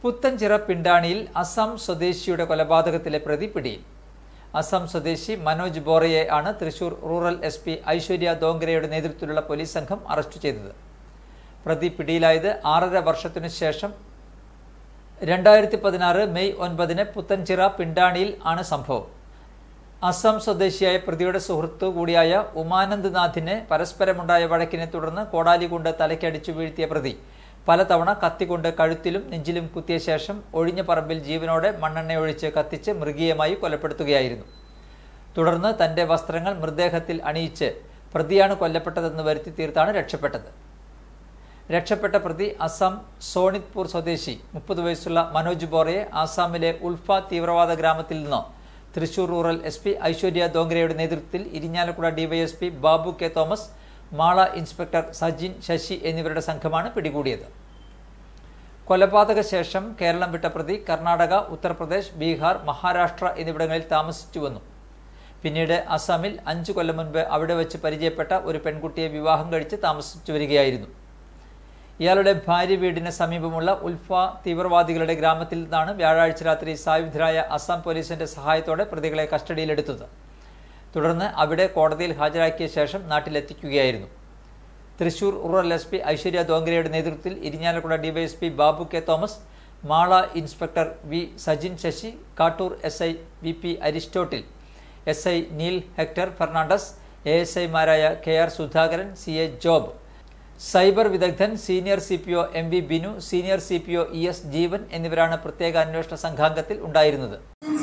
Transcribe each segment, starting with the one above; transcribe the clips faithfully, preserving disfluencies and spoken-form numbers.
പുത്തൻചിറ പിണ്ടാണിയിൽ അസം സ്വദേശിയുടെ കൊലപാതകത്തിലെ പ്രതി പിടിയിൽ. അസം സ്വദേശി മനോജ് ബോറയെ ആണ് Thrissur rural S P Aishwarya ദോങ്കരയുടെ നേതൃത്വത്തിലുള്ള പോലീസ് സംഘം അറസ്റ്റ് ചെയ്തത്. പ്രതി പിടിയിലായത് ആറര വർഷത്തിനു ശേഷം രണ്ടായിരത്തി പതിനാറ് മെയ് ഒൻപതിന് പുത്തൻചിറ പിണ്ടാണിയിൽ ആണ് സംഭവം. അസം സ്വദേശിയായ പ്രതിയുടെ സുഹൃത്തു കൂടിയായ ഉമാനന്ദ് നാഥിനെ പരസ്പരമുണ്ടായ വഴക്കിനെ തുടർന്ന് കോടാലി കൊണ്ട് തലയ്ക്കടിച്ചു വീഴ്ത്തിയ പ്രതി പലതവണ കത്തിക്കൊണ്ട് കഴുത്തിലും നെഞ്ചിലും കുത്തിയ ശേഷം ഒഴിഞ്ഞ പറമ്പിൽ ജീവനോടെ മണ്ണെണ്ണയൊഴിച്ച് കത്തിച്ച് മൃഗീയമായി കൊലപ്പെടുത്തുകയായിരുന്നു. തുടർന്ന് തന്റെ വസ്ത്രങ്ങൾ മൃതദേഹത്തിൽ അണിയിച്ച് പ്രതിയാണ് കൊല്ലപ്പെട്ടതെന്ന് വരുത്തി തീർത്താണ് രക്ഷപ്പെട്ടത്. രക്ഷപ്പെട്ട പ്രതി അസം സോണിത്പൂർ സ്വദേശി മുപ്പത് വയസ്സുള്ള മനോജ് ബോറയെ ആസാമിലെ ഉൾഫ തീവ്രവാദ ഗ്രാമത്തിൽ നിന്ന് Thrissur rural S P Aishwarya ദോങ്കരയുടെ നേതൃത്വത്തിൽ Irinjalakuda DYSP Babu K Thomas, Mala inspector Sajin Sasi എന്നിവരുടെ സംഘമാണ് പിടികൂടിയത്. കൊലപാതക ശേഷം കേരളം വിട്ട പ്രതി കർണാടക, ഉത്തർപ്രദേശ്, ബീഹാർ, മഹാരാഷ്ട്ര എന്നിവിടങ്ങളിൽ താമസിച്ചു വന്നു. പിന്നീട് അസാമിൽ അഞ്ചു കൊല്ലം മുൻപ് അവിടെ വെച്ച് പരിചയപ്പെട്ട ഒരു പെൺകുട്ടിയെ വിവാഹം കഴിച്ച് താമസിച്ചു വരികയായിരുന്നു. ഇയാളുടെ ഭാര്യ വീടിന് സമീപമുള്ള ഉൾഫ തീവ്രവാദികളുടെ ഗ്രാമത്തിൽ നിന്നാണ് വ്യാഴാഴ്ച രാത്രി സായുധരായ അസം പോലീസിന്റെ സഹായത്തോടെ പ്രതികളെ കസ്റ്റഡിയിലെടുത്തത്. തുടർന്ന് അവിടെ കോടതിയിൽ ഹാജരാക്കിയ ശേഷം നാട്ടിലെത്തിക്കുകയായിരുന്നു. Thrissur rural S P Aishwarya ദോങ്കരയുടെ നേതൃത്വത്തിൽ Irinjalakuda DYSP Babu K Thomas, Mala inspector V Sajin Sasi, Kattoor S I V P Aristotle, S I Neil Hector Fernandes, A S ഐമാരായ K R Sudhakaran, C A Job, cyber വിദഗ്ധൻ senior C P O M V Binu, senior C P O E S Jeevan എന്നിവരാണ് പ്രത്യേക അന്വേഷണ സംഘാംഗത്തിൽ ഉണ്ടായിരുന്നത്.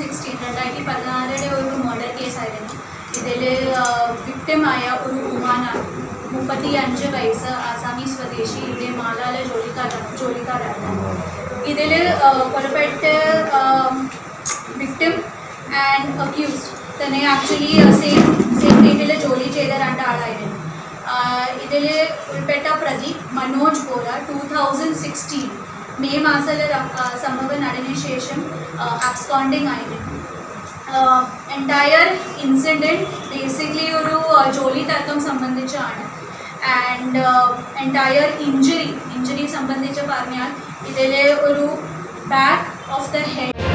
ഇതിൽ വിക്ടിമായ ഒരു ഉമാനാണ്, മുപ്പത്തി അഞ്ച് വയസ്സ്, ആസാമി സ്വദേശി, ഇവിടെ മാലാല ജോലിക്കാരാണ് ജോലിക്കാരാണ് ഇതിൽ കൊലപ്പെട്ട് വിക്ടിം ആൻഡ് അക്യൂസ്ഡ് തന്നെ ആക്ച്വലി സെയിം സെയിം ഡേറ്റിൽ ജോലി ചെയ്ത രണ്ടാളായിരുന്നു. ഇതിൽ ഉൾപ്പെട്ട പ്രതി Manoj Bora two thousand sixteen May മാസത്തിലെ സംഭവം നടന്ന ശേഷം അബ്സ്കോണ്ടിങ് ആയിരുന്നു. എൻറ്റയർ ഇൻസിഡൻറ്റ് ബേസിക്കലി ഒരു ജോലി തർക്കം സംബന്ധിച്ചാണ്. ആൻഡ് എൻറ്റയർ ഇഞ്ചുറി ഇഞ്ചുറി സംബന്ധിച്ച് പറഞ്ഞാൽ ഇതിൽ ഒരു ബാക്ക് ഓഫ് ദ ഹെഡ്